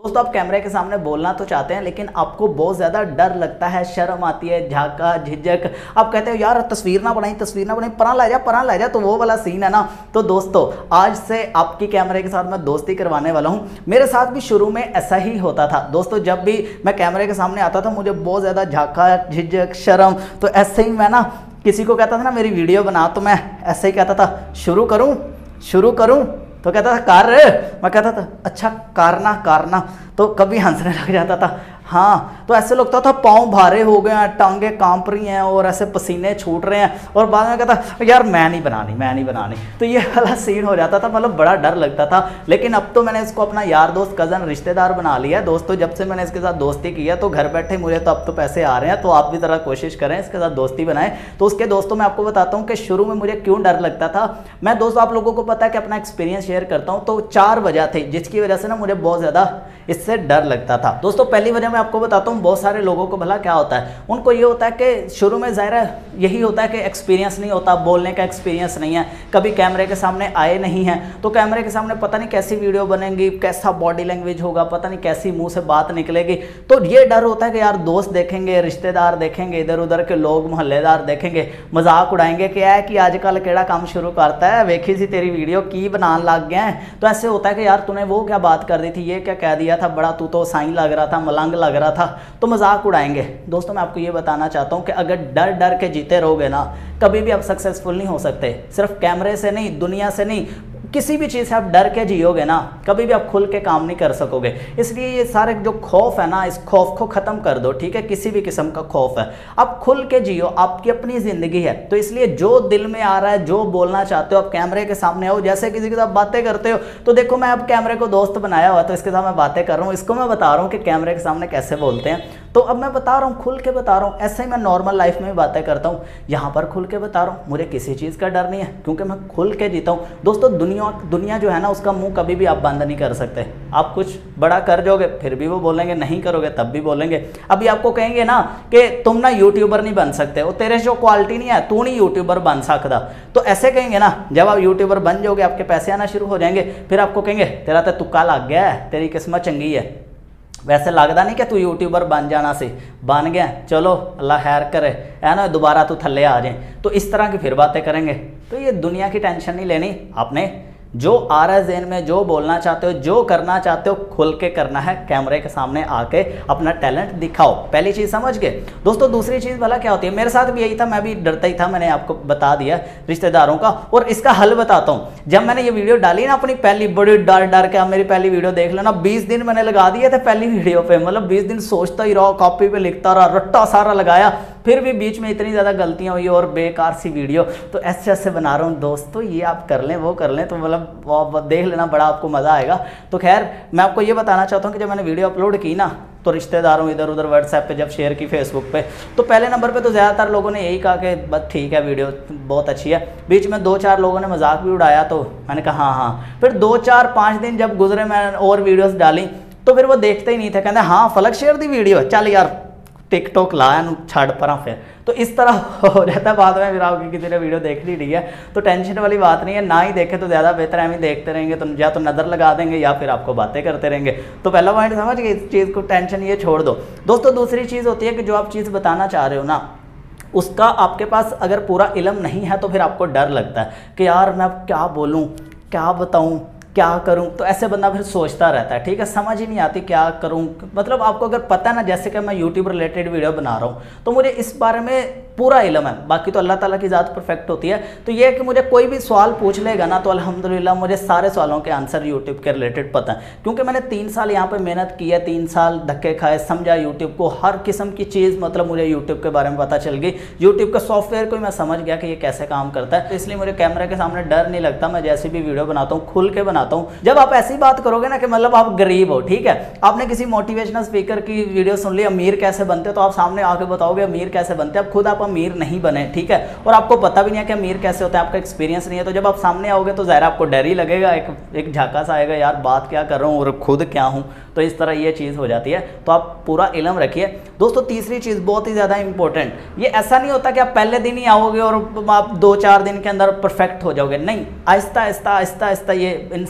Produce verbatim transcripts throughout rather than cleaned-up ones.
दोस्तों आप कैमरे के सामने बोलना तो चाहते हैं लेकिन आपको बहुत ज़्यादा डर लगता है, शर्म आती है, झाका झिझक, आप कहते हो यार तस्वीर ना बनाई तस्वीर ना बनाई, परा ला जा परा ला जा, तो वो वाला सीन है ना। तो दोस्तों आज से आपकी कैमरे के साथ मैं दोस्ती करवाने वाला हूँ। मेरे साथ भी शुरू में ऐसा ही होता था दोस्तों, जब भी मैं कैमरे के सामने आता था मुझे बहुत ज़्यादा झाका झिझक शर्म, तो ऐसे ही मैं ना किसी को कहता था ना मेरी वीडियो बना, तो मैं ऐसे ही कहता था शुरू करूँ शुरू करूँ, तो कहता था कार, मैं कहता था अच्छा कारना कारना, तो कभी हंसने लग जाता था। हाँ, तो ऐसे लगता था पाँव भारे हो गए हैं, टांगे कांप रही हैं और ऐसे पसीने छूट रहे हैं, और बाद में कहता यार मैं नहीं बनानी मैं नहीं बनानी, तो ये वाला सीन हो जाता था। मतलब बड़ा डर लगता था, लेकिन अब तो मैंने इसको अपना यार दोस्त कज़न रिश्तेदार बना लिया दोस्तों। जब से मैंने इसके साथ दोस्ती की है तो घर बैठे मुझे तो अब तो पैसे आ रहे हैं, तो आप भी ज़रा कोशिश करें इसके साथ दोस्ती बनाएं। तो उसके दोस्तों मैं आपको बताता हूँ कि शुरू में मुझे क्यों डर लगता था। मैं दोस्तों आप लोगों को पता है कि अपना एक्सपीरियंस शेयर करता हूँ, तो चार वजह थी जिसकी वजह से ना मुझे बहुत ज़्यादा इससे डर लगता था। दोस्तों पहली वजह मैं आपको बताता हूँ, बहुत सारे लोगों को भला क्या होता है, उनको ये होता है कि शुरू में ज़ाहिर है यही होता है कि एक्सपीरियंस नहीं होता, बोलने का एक्सपीरियंस नहीं है, कभी कैमरे के सामने आए नहीं हैं, तो कैमरे के सामने पता नहीं कैसी वीडियो बनेगी, कैसा बॉडी लैंग्वेज होगा, पता नहीं कैसी मुंह से बात निकलेगी। तो ये डर होता है कि यार दोस्त देखेंगे, रिश्तेदार देखेंगे, इधर उधर के लोग मोहल्लेदार देखेंगे, मजाक उड़ाएंगे कि है कि आजकल केड़ा काम शुरू करता है, वेखी सी तेरी वीडियो की बनाने लग गए हैं। तो ऐसे होता है कि यार तूने वो क्या बात कर दी थी, ये क्या कह दिया था, बड़ा तू तो साईं लग रहा था, मलंग लग रहा था, तो मजाक उड़ाएंगे। दोस्तों मैं आपको ये बताना चाहता हूँ कि अगर डर डर के जीते रहोगे ना, कभी भी आप सक्सेसफुल नहीं हो सकते। सिर्फ कैमरे से नहीं, दुनिया से नहीं, किसी भी चीज़ से आप डर के जियोगे ना, कभी भी आप खुल के काम नहीं कर सकोगे। इसलिए ये सारे जो खौफ है ना, इस खौफ को ख़त्म कर दो, ठीक है। किसी भी किस्म का खौफ है, आप खुल के जियो, आपकी अपनी ज़िंदगी है। तो इसलिए जो दिल में आ रहा है, जो बोलना चाहते हो, आप कैमरे के सामने आओ। जैसे किसी के साथ बातें करते हो, तो देखो मैं अब कैमरे को दोस्त बनाया हुआ, तो इसके साथ मैं बातें कर रहा हूँ, इसको मैं बता रहा हूँ कि कैमरे के सामने कैसे बोलते हैं। तो अब मैं बता रहा हूँ, खुल के बता रहा हूँ। ऐसे ही मैं नॉर्मल लाइफ में भी बातें करता हूँ, यहाँ पर खुल के बता रहा हूँ। मुझे किसी चीज़ का डर नहीं है, क्योंकि मैं खुल के जीता हूँ। दोस्तों दुनिया दुनिया जो है ना, उसका मुंह कभी भी आप बंद नहीं कर सकते। आप कुछ बड़ा कर जाओगे फिर भी वो बोलेंगे, नहीं करोगे तब भी बोलेंगे। अभी आपको कहेंगे ना कि तुम ना यूट्यूबर नहीं बन सकते, वो तेरे जो क्वालिटी नहीं है, तू नहीं यूट्यूबर बन सकता, तो ऐसे कहेंगे ना। जब आप यूट्यूबर बन जाओगे, आपके पैसे आना शुरू हो जाएंगे, फिर आपको कहेंगे तेरा तो तुक्का लग गया है, तेरी किस्मत चंगी है, वैसे लगता नहीं कि तू यूट्यूबर बन जाना सी, बन गया, चलो अल्लाह खैर करे, है ना, दोबारा तू थल्ले आ जाए। तो इस तरह की फिर बातें करेंगे। तो ये दुनिया की टेंशन नहीं लेनी, आपने जो आ रहा है ज़हन में, जो बोलना चाहते हो, जो करना चाहते हो, खुल के करना है। कैमरे के सामने आके अपना टैलेंट दिखाओ। पहली चीज़ समझ गए दोस्तों। दूसरी चीज़ भला क्या होती है, मेरे साथ भी यही था, मैं भी डरता ही था, मैंने आपको बता दिया रिश्तेदारों का। और इसका हल बताता हूँ। जब मैंने ये वीडियो डाली ना अपनी पहली, बड़ी डर डर के, आप मेरी पहली वीडियो देख लेना, बीस दिन मैंने लगा दिए थे पहली वीडियो पे। मतलब बीस दिन सोचता ही रहा, कॉपी पे लिखता रहा, रट्टा सारा लगाया, फिर भी बीच में इतनी ज़्यादा गलतियाँ हुई और बेकार सी वीडियो। तो ऐसे ऐसे बना रहा हूँ दोस्तों, ये आप कर लें, वो कर लें, तो मतलब देख लेना, बड़ा आपको मज़ा आएगा। तो खैर मैं आपको ये बताना चाहता हूँ कि जब मैंने वीडियो अपलोड की ना, तो रिश्तेदारों इधर उधर व्हाट्सएप पे जब शेयर की, फेसबुक पे, तो पहले नंबर पे तो ज़्यादातर लोगों ने यही कहा कि बस ठीक है, वीडियो बहुत अच्छी है। बीच में दो चार लोगों ने मजाक भी उड़ाया, तो मैंने कहा हाँ हाँ। फिर दो चार पाँच दिन जब गुजरे, मैंने और वीडियोस डाली, तो फिर वो देखते ही नहीं थे, कहते हाँ फलक शेयर दी वीडियो, चल यार टिकटॉक लाया छाड़ परा। फिर तो इस तरह हो जाता है बाद में, फिर आपकी किसी ने वीडियो देख ली, ठीक है, तो टेंशन वाली बात नहीं है। ना ही देखे तो ज़्यादा बेहतर है, हम ही देखते रहेंगे तो या तो नज़र लगा देंगे या फिर आपको बातें करते रहेंगे। तो पहला पॉइंट समझ गए, इस चीज़ को टेंशन ये छोड़ दो दोस्तों। दूसरी चीज़ होती है कि जो आप चीज़ बताना चाह रहे हो ना, उसका आपके पास अगर पूरा इल्म नहीं है, तो फिर आपको डर लगता है कि यार मैं अब क्या बोलूँ, क्या बताऊँ, क्या करूं। तो ऐसे बंदा फिर सोचता रहता है, ठीक है, समझ ही नहीं आती क्या करूं। मतलब आपको अगर पता है ना, जैसे कि मैं यूट्यूब रिलेटेड वीडियो बना रहा हूं, तो मुझे इस बारे में पूरा इल्म है, बाकी तो अल्लाह ताला की ज़ात परफेक्ट होती है। तो ये है कि मुझे कोई भी सवाल पूछ लेगा ना, तो अल्हम्दुलिल्लाह मुझे सारे सवालों के आंसर यूट्यूब के रिलेटेड पता है, क्योंकि मैंने तीन साल यहाँ पे मेहनत की है, तीन साल धक्के खाए, समझा यूट्यूब को, हर किस्म की चीज़, मतलब मुझे यूट्यूब के बारे में पता चल गई। यूट्यूब का सॉफ्टवेयर को मैं समझ गया कि ये कैसे काम करता है, तो इसलिए मुझे कैमरे के सामने डर नहीं लगता। मैं जैसी भी वीडियो बनाता हूँ खुल के बनाता हूँ। जब आप ऐसी बात करोगे ना कि मतलब आप गरीब हो, ठीक है, आपने किसी मोटिवेशनल स्पीकर की वीडियो सुन ली, अमीर कैसे बनते हो, तो आप सामने आके बताओगे अमीर कैसे बनते हैं। अब खुद आप अमीर नहीं बने, ठीक है, और आपको पता भी नहीं है कि अमीर कैसे होता है, आपका एक्सपीरियंस नहीं है। तो जब आप सामने आओगे तो ज़ाहिर आपको डर ही लगेगा, एक एक झाका सा आएगा, यार बात क्या कर रहा हूँ और खुद क्या हूँ। तो इस तरह ये चीज़ हो जाती है। तो आप पूरा इल्म रखिए दोस्तों। तीसरी चीज़ बहुत ही ज़्यादा इंपॉर्टेंट, ये ऐसा नहीं होता कि आप पहले दिन ही आओगे और आप दो चार दिन के अंदर परफेक्ट हो जाओगे, नहीं, आहिस्ता आहिस्ता आहिस्ता आहिस्ता ये इंसान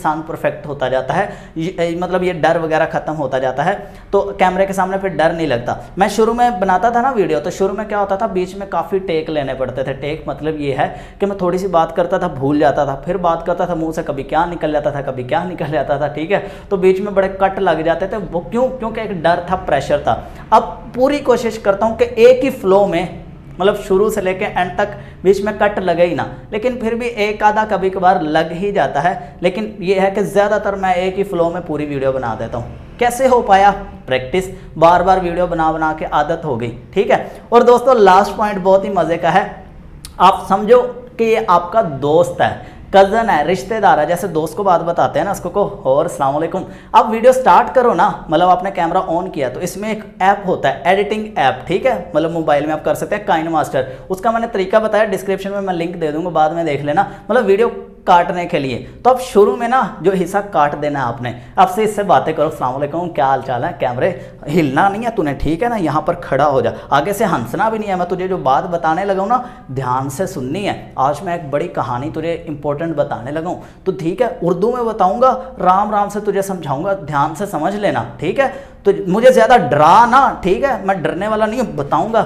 इंसान परफेक्ट होता जाता है, ये, मतलब ये डर वगैरह खत्म होता जाता है, तो कैमरे के सामने फिर डर नहीं लगता। मैं शुरू में बनाता था ना वीडियो, तो शुरू में क्या होता था, बीच में काफ़ी टेक लेने पड़ते थे। टेक मतलब ये है कि मैं थोड़ी सी बात करता था, भूल जाता था, फिर बात करता था, मुंह से कभी क्या निकल जाता था, कभी क्या निकल जाता था, ठीक है। तो बीच में बड़े कट लग जाते थे, वो क्यों? क्योंकि एक डर था, प्रेशर था। अब पूरी कोशिश करता हूँ कि एक ही फ्लो में, मतलब शुरू से लेके एंड तक बीच में कट लगे ही ना, लेकिन फिर भी एक आधा कभी कभार लग ही जाता है। लेकिन ये है कि ज़्यादातर मैं एक ही फ्लो में पूरी वीडियो बना देता हूँ। कैसे हो पाया? प्रैक्टिस, बार बार वीडियो बना बना के आदत हो गई, ठीक है। और दोस्तों लास्ट पॉइंट बहुत ही मज़े का है। आप समझो कि ये आपका दोस्त है, कज़न है, रिश्तेदार है, जैसे दोस्त को बात बताते हैं ना, उसको को और अस्सलाम वालेकुम। आप वीडियो स्टार्ट करो ना, मतलब आपने कैमरा ऑन किया तो इसमें एक ऐप होता है, एडिटिंग ऐप, ठीक है, मतलब मोबाइल में आप कर सकते हैं, काइनमास्टर। उसका मैंने तरीका बताया, डिस्क्रिप्शन में मैं लिंक दे दूंगा, बाद में देख लेना। मतलब वीडियो काटने के लिए तो आप शुरू में ना जो हिस्सा काट देना है आपने, आपसे इससे बातें करो, अस्सलाम वालेकुम, क्या हाल चाल है, कैमरे हिलना नहीं है तूने, ठीक है ना, यहाँ पर खड़ा हो जा, आगे से हंसना भी नहीं है, मैं तुझे जो बात बताने लगा हूँ ना ध्यान से सुननी है। आज मैं एक बड़ी कहानी तुझे इंपॉर्टेंट बताने लगा हूँ, तो ठीक है, उर्दू में बताऊँगा, राम राम से तुझे समझाऊँगा, ध्यान से समझ लेना, ठीक है। तो मुझे ज़्यादा डरा ना, ठीक है, मैं डरने वाला नहीं हूँ, बताऊँगा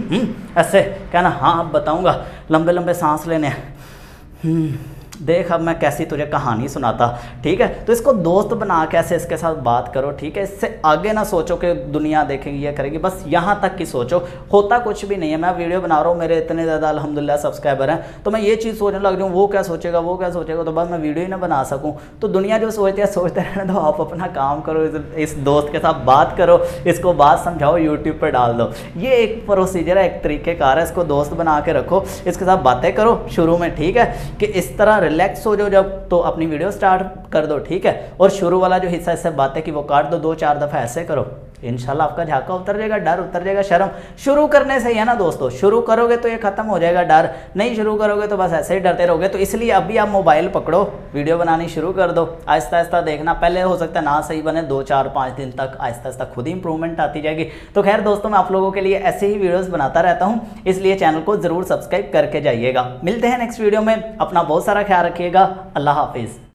ऐसे कहना, हाँ अब बताऊँगा, लंबे लंबे सांस लेने हैं, देख अब मैं कैसी तुझे कहानी सुनाता, ठीक है। तो इसको दोस्त बना के ऐसे इसके साथ बात करो, ठीक है। इससे आगे ना सोचो कि दुनिया देखेगी, ये करेगी, बस यहाँ तक की सोचो, होता कुछ भी नहीं है। मैं वीडियो बना रहा हूँ, मेरे इतने ज़्यादा अल्हम्दुलिल्लाह सब्सक्राइबर हैं, तो मैं ये चीज़ सोचने लग जाऊँ वो क्या सोचेगा, वो क्या सोचेगा, तो बस मैं वीडियो ही ना बना सकूँ। तो दुनिया जो सोचती है सोचते रहने दो, आप अपना काम करो, इस, इस दोस्त के साथ बात करो, इसको बात समझाओ, यूट्यूब पर डाल दो। ये एक प्रोसीजर है, एक तरीक़ेकार है, इसको दोस्त बना के रखो, इसके साथ बातें करो शुरू में, ठीक है, कि इस तरह रिलैक्स हो जाओ जब, तो अपनी वीडियो स्टार्ट कर दो, ठीक है। और शुरू वाला जो हिस्सा इससे बातें की वो काट दो, दो चार दफ़ा ऐसे करो, इंशाल्लाह आपका झाका उतर जाएगा, डर उतर जाएगा, शर्म शुरू करने से ही है ना दोस्तों, शुरू करोगे तो ये खत्म हो जाएगा डर, नहीं शुरू करोगे तो बस ऐसे ही डरते रहोगे। तो इसलिए अभी आप मोबाइल पकड़ो, वीडियो बनानी शुरू कर दो, आहिस्ता आहिस्ता देखना, पहले हो सकता है ना सही बने, दो चार पाँच दिन तक आहिस्ता आहिस्ता खुद ही इंप्रूवमेंट आती जाएगी। तो खैर दोस्तों, मैं आप लोगों के लिए ऐसे ही वीडियोज़ बनाता रहता हूँ, इसलिए चैनल को ज़रूर सब्सक्राइब करके जाइएगा। मिलते हैं नेक्स्ट वीडियो में, अपना बहुत सारा ख्याल रखिएगा, अल्लाह हाफिज़।